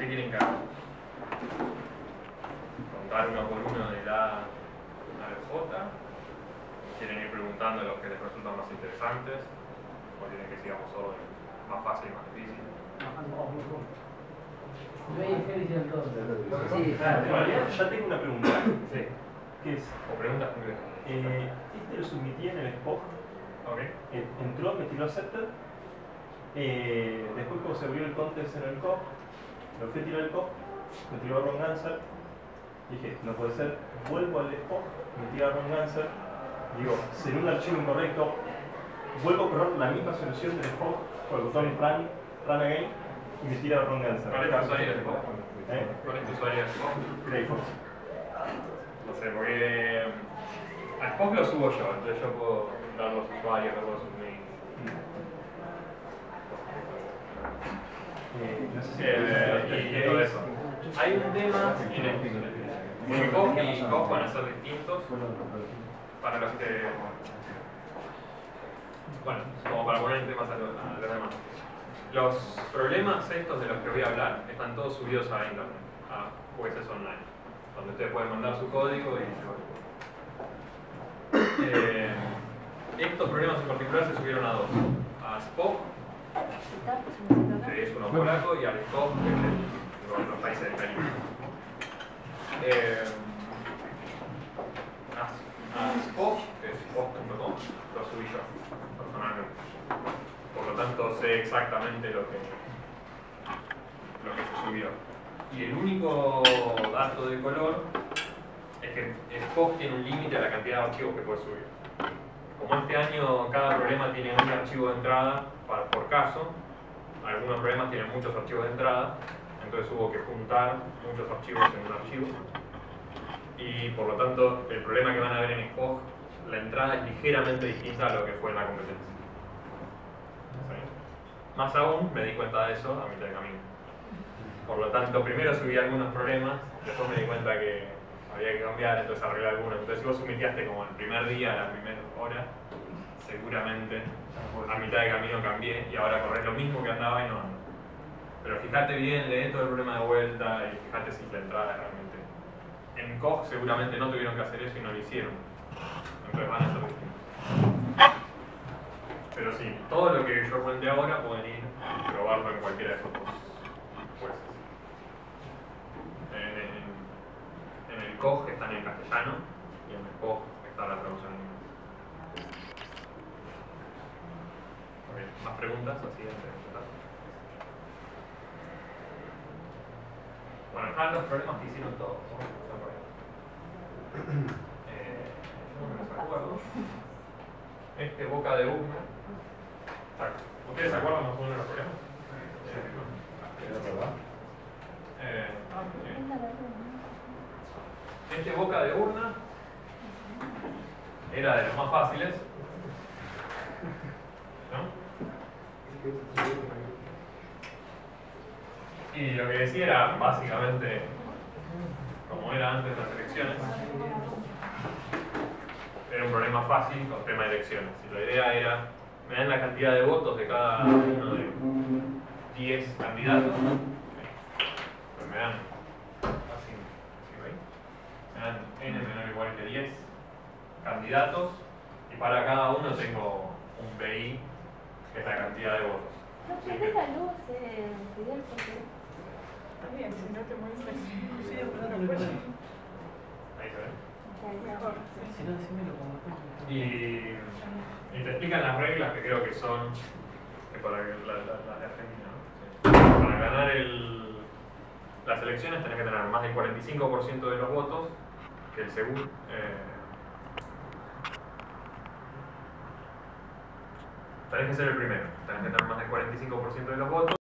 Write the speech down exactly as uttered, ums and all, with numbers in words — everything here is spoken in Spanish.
¿Qué quieren que haga? ¿Contar uno por uno del A al J? ¿Quieren ir preguntando los que les resultan más interesantes? ¿O quieren que sigamos orden más fácil y más difícil? Sí, claro. En realidad ya tengo una pregunta. Sí. ¿Qué es? O preguntas concretas. Eh, este lo submití en el S P O C. Ok. Eh, entró, me tiró accepted. Eh, después cuando se abrió el contest en el C O P, lo fui a tirar el C O P, me tiró wrong answer. Dije, no puede ser. Vuelvo al S P O C, me tira wrong answer. Digo, será un archivo incorrecto. Vuelvo a correr la misma solución del S P O C con el botón run, run again y me tira wrong answer. ¿Cuál es tu usuario de S P O C? ¿Eh? ¿Cuál es tu usuario de S P O C? Greyfox. No sé, porque a S P O C lo subo yo, entonces yo puedo dar los usuarios, ver los mails. Eh, no sé si Eh, y todo eso. Hay un tema en el porque C O C y C O C van a ser distintos para los que. Bueno, como para poner en temas a los, a los demás. Los problemas estos de los que voy a hablar están todos subidos a internet, a jueces online, donde ustedes pueden mandar su código y eh, estos problemas en particular se subieron a dos: a S P O C, que es uno polaco, y al S C O P, que es el de los países del Caribe. Eh, a, a S P O C, que es S P O C punto com, lo subí yo personalmente. Por lo tanto, sé exactamente lo que, lo que se subió. Y el único dato de color es que S P O C tiene un límite a la cantidad de archivos que puede subir. Como este año cada problema tiene un archivo de entrada para, por caso, algunos problemas tienen muchos archivos de entrada, entonces hubo que juntar muchos archivos en un archivo. Y por lo tanto, el problema que van a ver en S P O C, la entrada es ligeramente distinta a lo que fue en la competencia. ¿Sí? Más aún, me di cuenta de eso a mitad de camino. Por lo tanto, primero subí algunos problemas, después me di cuenta que había que cambiar, entonces arreglé algunos. Entonces, si vos submitiaste como el primer día, la primera hora, seguramente a mitad de camino cambié y ahora corres lo mismo que andaba y no ando. Pero fíjate bien, lee todo el problema de vuelta y fíjate si la entrada es realmente. En C O G seguramente no tuvieron que hacer eso y no lo hicieron. Entonces van a ser distintos. Pero sí, todo lo que yo cuente ahora pueden ir y probarlo en cualquiera de esos dos jueces. En, en, en el C O G están en castellano y en el C O G está la traducción en inglés. Okay. ¿Más preguntas así antes de empezar? Bueno, están los problemas que hicieron todos. Vamos a empezar por ahí. Eh, no me acuerdo. Este boca de urna. ¿Ustedes se acuerdan más o menos de los problemas? Eh, eh, este boca de urna era de los más fáciles, ¿no? Y lo que decía era básicamente como era antes de las elecciones. Era un problema fácil con tema de elecciones. Y la idea era, me dan la cantidad de votos de cada uno de diez candidatos. Pues me dan, así, así ¿veis? Me dan n menor o igual que diez candidatos y para cada uno tengo un B I, que es la cantidad de votos. No prendés la luz, eh, Fidel, porque... Está bien, si no te molestas. Sí, Ahí se ve. mejor. Y, y te explican las reglas que creo que son que para la, la, la de Argentina, ¿no? Sí. Para ganar el, las elecciones tenés que tener más del cuarenta y cinco por ciento de los votos que el segundo. Eh, tenés que ser el primero, tenés que tener más del cuarenta y cinco por ciento de los votos.